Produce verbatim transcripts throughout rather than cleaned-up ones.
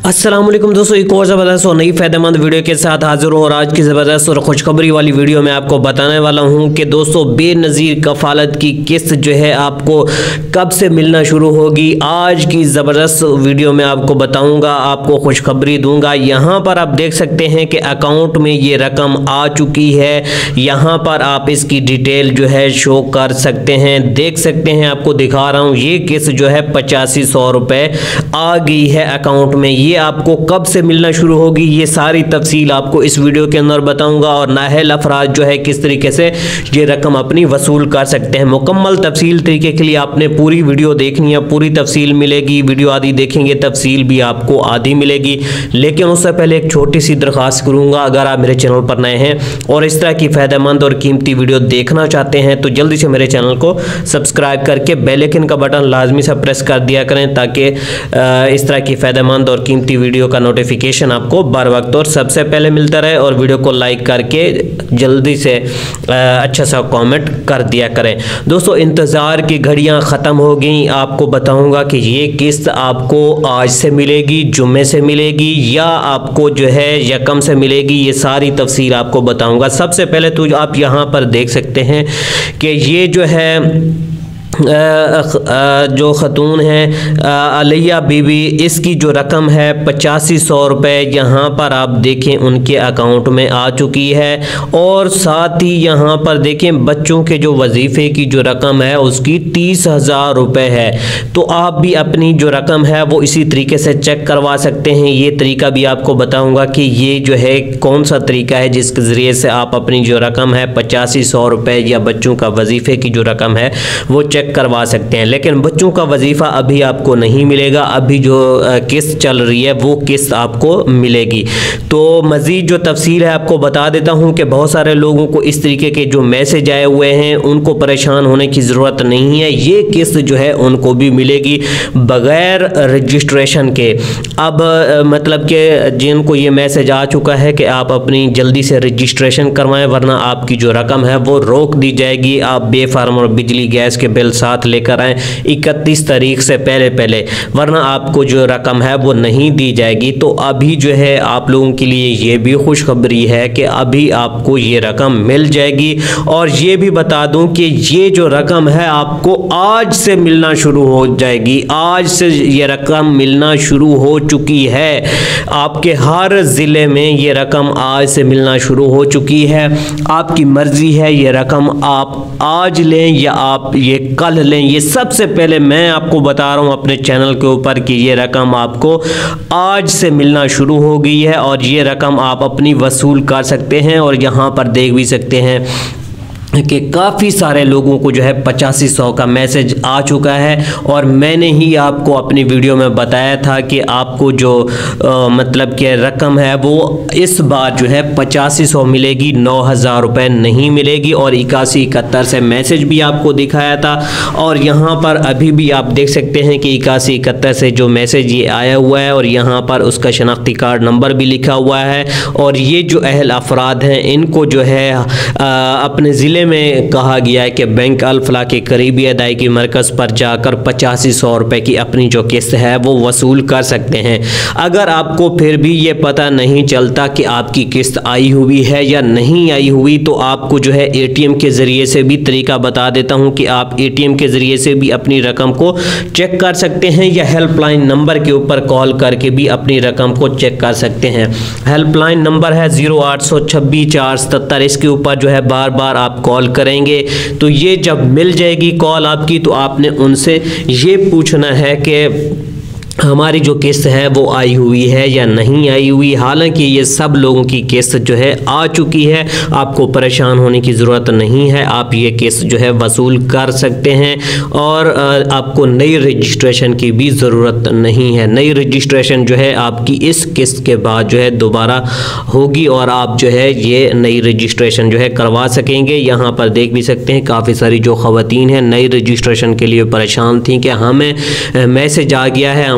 अस्सलाम वालेकुम दोस्तों, एक और ज़बरदस्त और नई फ़ायदेमंद वीडियो के साथ हाजिर हूँ। और आज की ज़बरदस्त और खुशखबरी वाली वीडियो में आपको बताने वाला हूँ कि दोस्तों बेनज़ीर कफ़ालत की किस्त जो है आपको कब से मिलना शुरू होगी। आज की ज़बरदस्त वीडियो में आपको बताऊँगा, आपको खुशखबरी दूँगा। यहाँ पर आप देख सकते हैं कि अकाउंट में ये रकम आ चुकी है। यहाँ पर आप इसकी डिटेल जो है शो कर सकते हैं, देख सकते हैं। आपको दिखा रहा हूँ, ये किस्त जो है पचासी सौ रुपये आ गई है अकाउंट में। ये आपको कब से मिलना शुरू होगी, ये सारी तफसील आपको इस वीडियो के अंदर बताऊंगा। और नाअहल अफराद जो है किस तरीके से ये रकम अपनी वसूल कर सकते हैं। मुकम्मल तफसील तरीके के लिए आपने पूरी वीडियो देखनी है, पूरी तफसील मिलेगी। वीडियो आधी देखेंगे, तफसील भी आपको आधी मिलेगी। लेकिन उससे पहले एक छोटी सी दरख्वास्त करूंगा, अगर आप मेरे चैनल पर नए हैं और इस तरह की फ़ायदेमंद और कीमती वीडियो देखना चाहते हैं तो जल्दी से मेरे चैनल को सब्सक्राइब करके बेल आइकन का बटन लाजमी से प्रेस कर दिया करें, ताकि इस तरह की फ़ायदेमंद और कीमती वीडियो का नोटिफिकेशन आपको बर वक्त और सबसे पहले मिलता रहे। और वीडियो को लाइक करके जल्दी से अच्छा सा कमेंट कर दिया करें। दोस्तों, इंतज़ार की घड़ियां ख़त्म हो गई। आपको बताऊंगा कि ये किस्त आपको आज से मिलेगी, जुम्मे से मिलेगी, या आपको जो है यकम से मिलेगी। ये सारी तफसील आपको बताऊंगा। सबसे पहले तो आप यहाँ पर देख सकते हैं कि ये जो है आ, आ, जो ख़तून है अलिया बीबी, इसकी जो रकम है पचासी सौ रुपये यहाँ पर आप देखें उनके अकाउंट में आ चुकी है। और साथ ही यहाँ पर देखें बच्चों के जो वजीफ़े की जो रकम है उसकी तीस हज़ार रुपये है। तो आप भी अपनी जो रकम है वो इसी तरीके से चेक करवा सकते हैं। ये तरीका भी आपको बताऊँगा कि ये जो है कौन सा तरीका है जिसके ज़रिए से आप अपनी जो रकम है पचासी सौ रुपये या बच्चों का वजीफ़े की जो रकम है वो चेक करवा सकते हैं। लेकिन बच्चों का वजीफ़ा अभी आपको नहीं मिलेगा, अभी जो किस्त चल रही है वो किस्त आपको मिलेगी। तो मज़ीद जो तफसील है आपको बता देता हूं कि बहुत सारे लोगों को इस तरीके के जो मैसेज आए हुए हैं उनको परेशान होने की ज़रूरत नहीं है। ये किस्त जो है उनको भी मिलेगी बग़ैर रजिस्ट्रेशन के। अब मतलब कि जिनको ये मैसेज आ चुका है कि आप अपनी जल्दी से रजिस्ट्रेशन करवाएं, वरना आपकी जो रकम है वो रोक दी जाएगी। आप बेफार्म और बिजली गैस के बिल साथ लेकर आए इकतीस तारीख से पहले पहले, वरना आपको जो रकम है वो नहीं दी जाएगी। तो अभी जो है आप लोगों के लिए ये भी खुशखबरी है कि अभी आपको ये रकम मिल जाएगी। और ये भी बता दूं कि ये जो रकम है आपको आज से मिलना शुरू हो जाएगी। आज से ये रकम मिलना शुरू हो चुकी है। आपके हर ज़िले में ये रकम आज से मिलना शुरू हो चुकी है। आपकी मर्ज़ी है ये रकम आप आज लें या आप ये कल लें। ये सबसे पहले मैं आपको बता रहा हूं अपने चैनल के ऊपर कि ये रकम आपको आज से मिलना शुरू हो गई है और ये रकम आप अपनी वसूल कर सकते हैं। और यहाँ पर देख भी सकते हैं कि काफ़ी सारे लोगों को जो है पचासी सौ का मैसेज आ चुका है। और मैंने ही आपको अपनी वीडियो में बताया था कि आपको जो आ, मतलब कि रकम है वो इस बार जो है पचासी सौ मिलेगी, नौ हज़ार रुपये नहीं मिलेगी। और इक्यासी इकहत्तर से मैसेज भी आपको दिखाया था। और यहाँ पर अभी भी आप देख सकते हैं कि इक्यासी इकहत्तर से जो मैसेज ये आया हुआ है और यहाँ पर उसका शनाख्ती कार्ड नंबर भी लिखा हुआ है। और ये जो अहल अफराद हैं इनको जो है आ, अपने ज़िले में कहा गया है कि बैंक अल फलाह के करीबी अदायगी मरकज़ पर जाकर पचासी सौ रुपये की अपनी जो किस्त है वो वसूल कर सकते हैं। अगर आपको फिर भी ये पता नहीं चलता कि आपकी किस्त आई हुई है या नहीं आई हुई, तो आपको जो है एटीएम के ज़रिए से भी तरीका बता देता हूँ कि आप एटीएम के ज़रिए से भी अपनी रकम को चेक कर सकते हैं, या हेल्पलाइन नंबर के ऊपर कॉल करके भी अपनी रकम को चेक कर सकते हैं। हेल्पलाइन नंबर है ज़ीरो आठ सौ छब्बीस चार सतर। इसके ऊपर जो है बार बार आप कॉल करेंगे तो ये जब मिल जाएगी कॉल आपकी, तो आपने उनसे ये पूछना है कि हमारी जो किस्त है वो आई हुई है या नहीं आई हुई। हालांकि ये सब लोगों की किस्त जो है आ चुकी है, आपको परेशान होने की ज़रूरत नहीं है। आप ये किस्त जो है वसूल कर सकते हैं और आपको नई रजिस्ट्रेशन की भी ज़रूरत नहीं है। नई रजिस्ट्रेशन जो है आपकी इस किस्त के बाद जो है दोबारा होगी और आप जो है ये नई रजिस्ट्रेशन जो है करवा सकेंगे। यहाँ पर देख भी सकते हैं काफ़ी सारी जो ख़वातीन हैं नई रजिस्ट्रेशन के लिए परेशान थी कि हमें मैसेज आ गया है,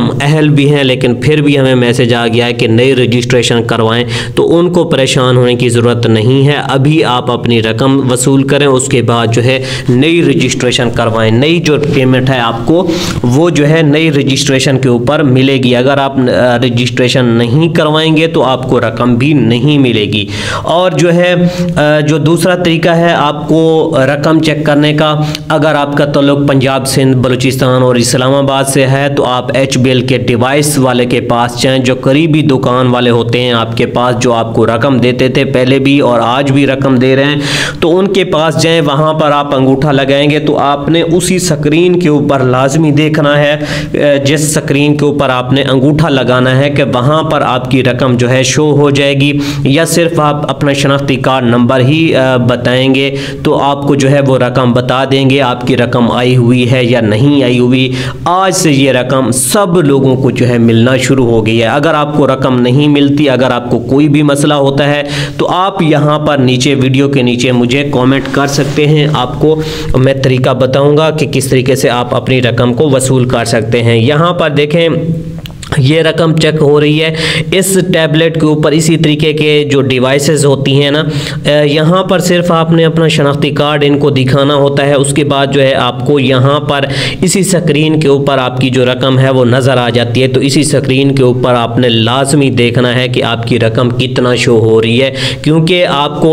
हम अहल भी हैं, लेकिन फिर भी हमें मैसेज आ गया है कि नई रजिस्ट्रेशन करवाएं, तो उनको परेशान होने की ज़रूरत नहीं है। अभी आप अपनी रकम वसूल करें, उसके बाद जो है नई रजिस्ट्रेशन करवाएं। नई जो पेमेंट है आपको वो जो है नई रजिस्ट्रेशन के ऊपर मिलेगी। अगर आप रजिस्ट्रेशन नहीं करवाएंगे तो आपको रकम भी नहीं मिलेगी। और जो है जो दूसरा तरीका है आपको रकम चेक करने का, अगर आपका ताल्लुक पंजाब, सिंध, बलूचिस्तान और इस्लामाबाद से है तो आप एच बी एल के डिवाइस वाले के पास जाएं, जो करीबी दुकान वाले होते हैं आपके पास, जो आपको रकम देते थे पहले भी और आज भी रकम दे रहे हैं, तो उनके पास जाएं। वहां पर आप अंगूठा लगाएंगे तो आपने उसी स्क्रीन के ऊपर लाजमी देखना है, जिस स्क्रीन के ऊपर आपने अंगूठा लगाना है कि वहां पर आपकी रकम जो है शो हो जाएगी। या सिर्फ आप अपना शनाख्ती कार्ड नंबर ही बताएंगे तो आपको जो है वो रकम बता देंगे आपकी रकम आई हुई है या नहीं आई हुई। आज से ये रकम सब लोगों को जो है मिलना शुरू हो गई है। अगर आपको रकम नहीं मिलती, अगर आपको कोई भी मसला होता है तो आप यहाँ पर नीचे वीडियो के नीचे मुझे कमेंट कर सकते हैं। आपको मैं तरीका बताऊंगा कि किस तरीके से आप अपनी रकम को वसूल कर सकते हैं। यहाँ पर देखें ये रकम चेक हो रही है इस टैबलेट के ऊपर। इसी तरीके के जो डिवाइसेस होती हैं ना, यहाँ पर सिर्फ आपने अपना शनाख्ती कार्ड इनको दिखाना होता है। उसके बाद जो है आपको यहाँ पर इसी स्क्रीन के ऊपर आपकी जो रकम है वो नज़र आ जाती है। तो इसी स्क्रीन के ऊपर आपने लाजमी देखना है कि आपकी रकम कितना शो हो रही है, क्योंकि आपको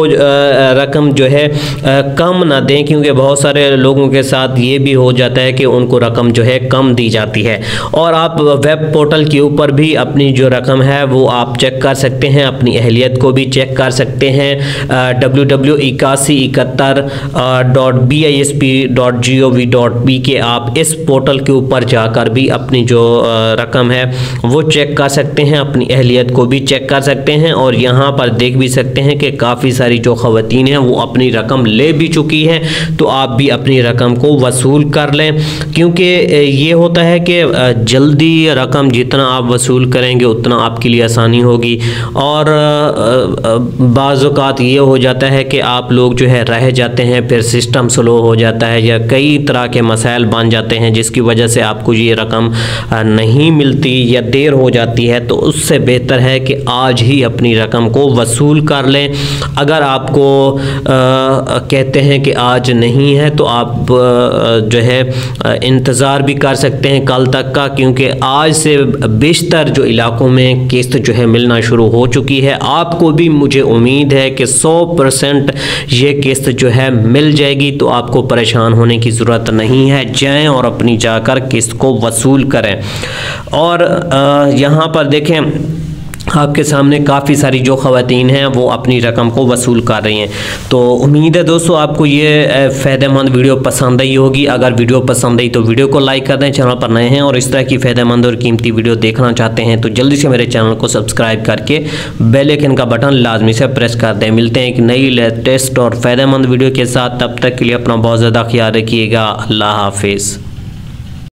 रकम जो है कम ना दें, क्योंकि बहुत सारे लोगों के साथ ये भी हो जाता है कि उनको रकम जो है कम दी जाती है। और आप वेब पोर्टल के ऊपर भी अपनी जो रकम है वो आप चेक कर सकते हैं, अपनी अहलियत को भी चेक कर सकते हैं। डब्ल्यू डब्ल्यू इक्यासी इकहत्तर dot B I S P dot G O V dot B के आप इस पोर्टल के ऊपर जाकर भी अपनी जो रकम है वो चेक कर सकते हैं, अपनी अहलियत को भी चेक कर सकते हैं। और यहाँ पर देख भी सकते हैं कि काफ़ी सारी जो ख़वातीन हैं वो अपनी रकम ले भी चुकी हैं, तो आप भी अपनी रकम को वसूल कर लें, क्योंकि ये होता है कि जल्दी रकम जितना आप वसूल करेंगे उतना आपके लिए आसानी होगी। और बाज़ औक़ात ये हो जाता है कि आप लोग जो है रह जाते हैं, फिर सिस्टम स्लो हो जाता है या कई तरह के मसाइल बन जाते हैं जिसकी वजह से आपको ये रकम नहीं मिलती या देर हो जाती है। तो उससे बेहतर है कि आज ही अपनी रकम को वसूल कर लें। अगर आपको आ, कहते हैं कि आज नहीं है तो आप आ, जो है इंतज़ार भी कर सकते हैं कल तक का, क्योंकि आज से बेशतर जो इलाकों में किस्त जो है मिलना शुरू हो चुकी है। आपको भी मुझे उम्मीद है कि सौ परसेंट ये किस्त जो है मिल जाएगी, तो आपको परेशान होने की ज़रूरत नहीं है। जाएं और अपनी जाकर किस्त को वसूल करें। और यहाँ पर देखें आपके सामने काफ़ी सारी जो ख़वातीन हैं वो अपनी रकम को वसूल कर रही हैं। तो उम्मीद है दोस्तों आपको ये फ़ायदेमंद वीडियो पसंद आई होगी। अगर वीडियो पसंद आई तो वीडियो को लाइक कर दें, चैनल पर नए हैं और इस तरह की फ़ायदेमंद और कीमती वीडियो देखना चाहते हैं तो जल्दी से मेरे चैनल को सब्सक्राइब करके बेल आइकन का बटन लाजमी से प्रेस कर दें। मिलते हैं एक नई लेटेस्ट और फ़ायदेमंद वीडियो के साथ, तब तक के लिए अपना बहुत ज़्यादा ख्याल रखिएगा। अल्लाह हाफिज़।